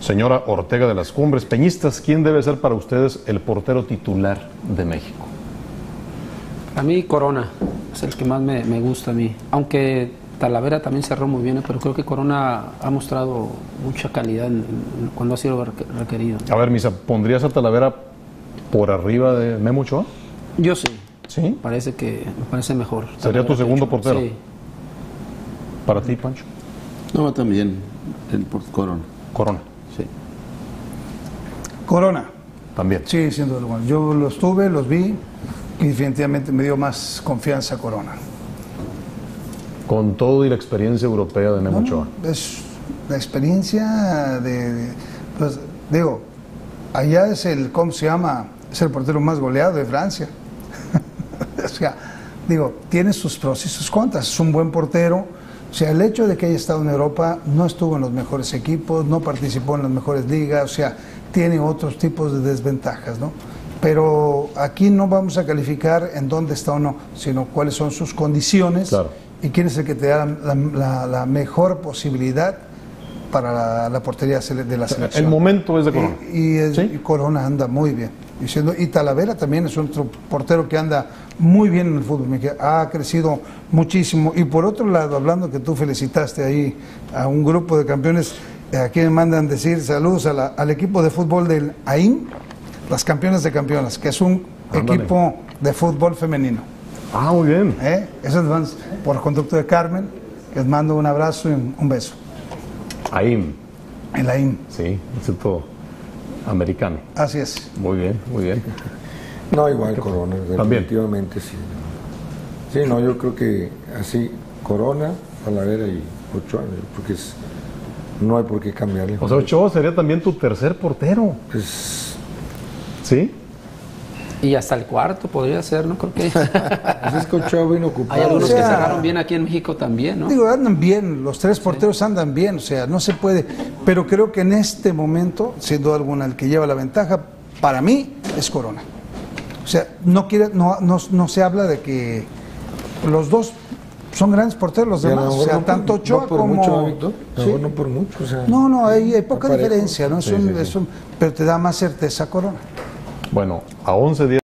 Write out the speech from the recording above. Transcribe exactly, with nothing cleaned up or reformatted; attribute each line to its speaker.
Speaker 1: Señora Ortega de las Cumbres, peñistas, ¿quién debe ser para ustedes el portero titular de México?
Speaker 2: A mí Corona es el que más me, me gusta a mí, aunque Talavera también cerró muy bien, pero creo que Corona ha mostrado mucha calidad en, en, cuando ha sido requerido.
Speaker 1: A ver, Misa, ¿pondrías a Talavera por arriba de Memo Ochoa?
Speaker 2: Yo sí.
Speaker 1: ¿Sí?
Speaker 2: Parece que me parece mejor.
Speaker 1: ¿Sería tu segundo portero?
Speaker 2: Sí.
Speaker 1: ¿Para ti, Pancho?
Speaker 3: No, también el por Corona.
Speaker 1: Corona.
Speaker 3: Sí.
Speaker 4: Corona.
Speaker 1: También.
Speaker 4: Sí, sin duda alguna. Yo los tuve, los vi y definitivamente me dio más confianza Corona.
Speaker 1: Con todo y la experiencia europea de Memo
Speaker 4: No,
Speaker 1: Ochoa.
Speaker 4: Es la experiencia de, de pues, digo, allá es el, ¿cómo se llama? Es el portero más goleado de Francia. O sea, digo, tiene sus pros y sus contras. Es un buen portero. O sea, el hecho de que haya estado en Europa, no estuvo en los mejores equipos, no participó en las mejores ligas, o sea, tiene otros tipos de desventajas, ¿no? Pero aquí no vamos a calificar en dónde está o no, sino cuáles son sus condiciones.
Speaker 1: Claro.
Speaker 4: Y quién es el que te da la, la, la mejor posibilidad para la, la portería de la selección.
Speaker 1: El momento es de Corona.
Speaker 4: Y, y, es,
Speaker 1: ¿Sí?
Speaker 4: y Corona anda muy bien. Y, siendo, y Talavera también es otro portero que anda muy bien en el fútbol mexicano. Ha crecido muchísimo. Y por otro lado, hablando que tú felicitaste ahí a un grupo de campeones, aquí me mandan decir saludos a la, al equipo de fútbol del A I M, las campeonas de campeonas, que es un
Speaker 1: Ándale.
Speaker 4: equipo de fútbol femenino.
Speaker 1: Ah, muy bien.
Speaker 4: ¿Eh? Eso es más por conducto de Carmen, les mando un abrazo y un, un beso.
Speaker 1: Ahí.
Speaker 4: El A I M.
Speaker 1: Sí, Instituto Americano.
Speaker 4: Así es.
Speaker 1: Muy bien, muy bien.
Speaker 5: No, igual Corona,
Speaker 1: También.
Speaker 5: definitivamente sí. Sí, no, yo creo que así, Corona, Talavera y Ochoa, porque es, no hay por qué cambiarle.
Speaker 1: O sea, Ochoa sería también tu tercer portero.
Speaker 5: Pues,
Speaker 1: ¿Sí?
Speaker 2: Y hasta el cuarto podría ser, ¿no? Creo que
Speaker 5: pues es que Ochoa vino ocupado.
Speaker 2: hay algunos
Speaker 4: O sea,
Speaker 2: que cerraron bien aquí en México también, ¿no?
Speaker 4: Digo, andan bien, los tres porteros andan bien, o sea, no se puede. Pero creo que en este momento, sin duda alguna, el que lleva la ventaja, para mí, es Corona. O sea, no, quiere, no, no, no se habla de que los dos son grandes porteros, los
Speaker 5: Y a lo
Speaker 4: demás, o
Speaker 5: mejor
Speaker 4: sea,
Speaker 5: no
Speaker 4: tanto
Speaker 5: por-
Speaker 4: Ochoa
Speaker 5: no por
Speaker 4: como...
Speaker 5: mucho, Víctor, a lo
Speaker 4: ¿Sí?
Speaker 5: mejor no por mucho, o sea,
Speaker 4: No, no, hay, hay poca
Speaker 5: parejo.
Speaker 4: diferencia, ¿no? Es
Speaker 1: Sí,
Speaker 4: un-
Speaker 1: sí, sí.
Speaker 4: es un- pero te da más certeza Corona.
Speaker 1: Bueno, a once días.